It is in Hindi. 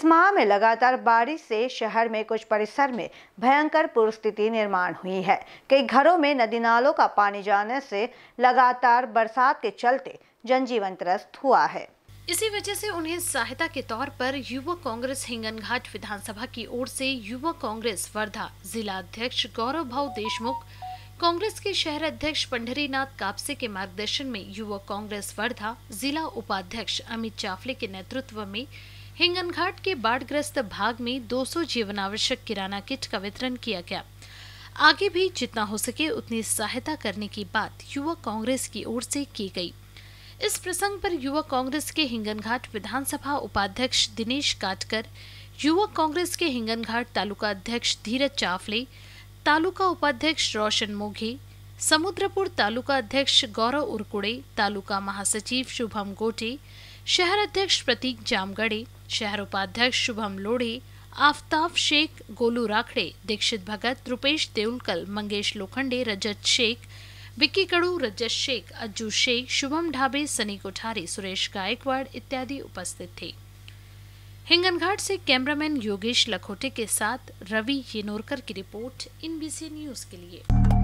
इस माह में लगातार बारिश से शहर में कुछ परिसर में भयंकर पूर्व स्थिति निर्माण हुई है। कई घरों में नदी नालों का पानी जाने से लगातार बरसात के चलते जनजीवन त्रस्त हुआ है। इसी वजह से उन्हें सहायता के तौर पर युवा कांग्रेस हिंगनघाट विधानसभा की ओर से युवा कांग्रेस वर्धा जिला अध्यक्ष गौरव भाऊ देशमुख, कांग्रेस के शहर अध्यक्ष पंढरीनाथ कापसे के मार्गदर्शन में युवा कांग्रेस वर्धा जिला उपाध्यक्ष अमित चाफले के नेतृत्व में हिंगनघाट के बाढ़ग्रस्त भाग में 200 जीवनावश्यक किराना किट का वितरण किया गया। आगे भी जितना हो सके उतनी सहायता करने की बात युवा कांग्रेस की ओर से की गई। इस प्रसंग पर युवा कांग्रेस के हिंगनघाट विधानसभा उपाध्यक्ष दिनेश काटकर, युवा कांग्रेस के हिंगनघाट तालुका अध्यक्ष धीरज चाफले, तालुका उपाध्यक्ष रोशन मोघे, समुद्रपुर तालुका अध्यक्ष गौरव उरकुड़े, तालुका महासचिव शुभम गोटे, शहर अध्यक्ष प्रतीक जामगढ़े, शहर उपाध्यक्ष शुभम लोढ़े, आफ्ताब शेख, गोलू राखड़े, दीक्षित भगत, रुपेश देउलकल, मंगेश लोखंडे, रजत शेख, विक्की कड़ू, रजत शेख, अज्जू शेख, शुभम ढाबे, सनी कोठारी, सुरेश गायकवाड़ इत्यादि उपस्थित थे। हिंगनघाट से कैमरामैन योगेश लखोटे के साथ रवि येनोरकर की रिपोर्ट NBC न्यूज के लिए।